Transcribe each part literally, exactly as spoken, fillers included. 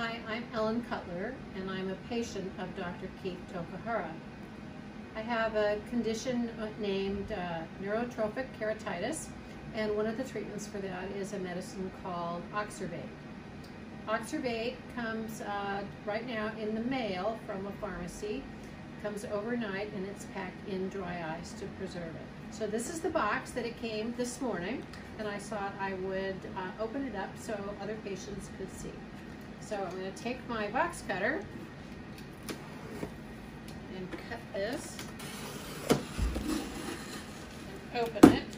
Hi, I'm Ellen Cutler, and I'm a patient of Doctor Keith Tokahara. I have a condition named uh, Neurotrophic Keratitis, and one of the treatments for that is a medicine called Oxervate. Oxervate comes uh, right now in the mail from a pharmacy. It comes overnight, and it's packed in dry ice to preserve it. So this is the box that it came this morning, and I thought I would uh, open it up so other patients could see. So I'm going to take my box cutter and cut this and open it.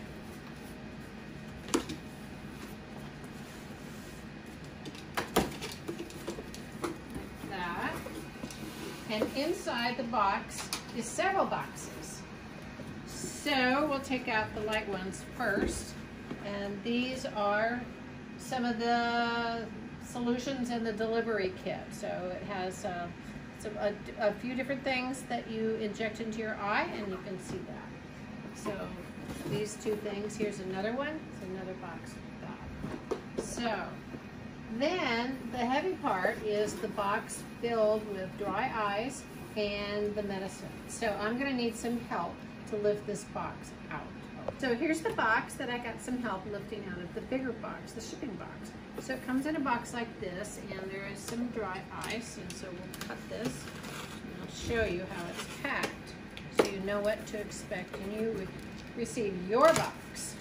Like that. And inside the box is several boxes. So we'll take out the light ones first. And these are some of the solutions in the delivery kit. So it has uh, some, a, a few different things that you inject into your eye, and you can see that. So these two things, here's another one, it's another box of that. So then the heavy part is the box filled with dry ice and the medicine. So I'm going to need some help to lift this box out. So here's the box that I got some help lifting out of the bigger box, the shipping box. So it comes in a box like this, and there is some dry ice, and so we'll cut this, and I'll show you how it's packed, so you know what to expect when you would receive your box.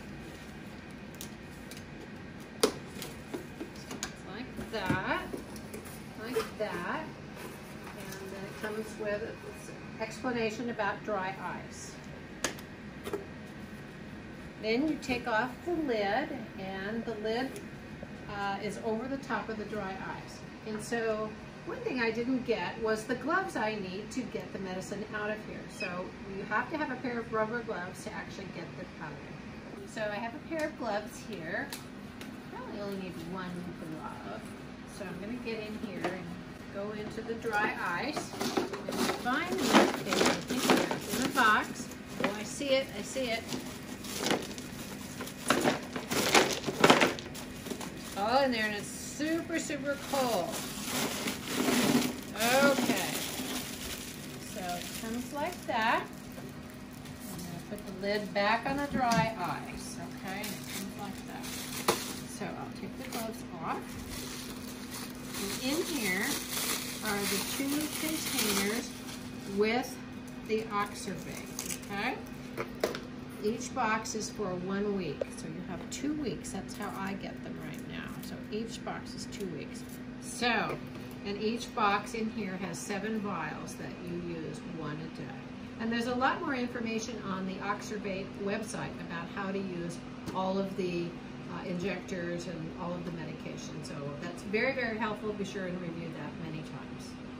So it's like that, like that, and then it comes with an explanation about dry ice. Then you take off the lid, and the lid uh, is over the top of the dry ice. And so one thing I didn't get was the gloves I need to get the medicine out of here. So you have to have a pair of rubber gloves to actually get it out of here. So I have a pair of gloves here. I probably only need one glove. So I'm going to get in here and go into the dry ice. And find the in the box. Oh, I see it, I see it. All in there, and it's super, super cold. Okay. So it comes like that. I'm going to put the lid back on the dry ice. Okay, and it comes like that. So I'll take the gloves off. And in here are the two containers with the Oxervate. Okay. Each box is for one week, so you have two weeks. That's how I get them right now. So each box is two weeks. So, and each box in here has seven vials that you use one a day. And there's a lot more information on the Oxervate website about how to use all of the uh, injectors and all of the medication. So that's very, very helpful. Be sure and review that many times.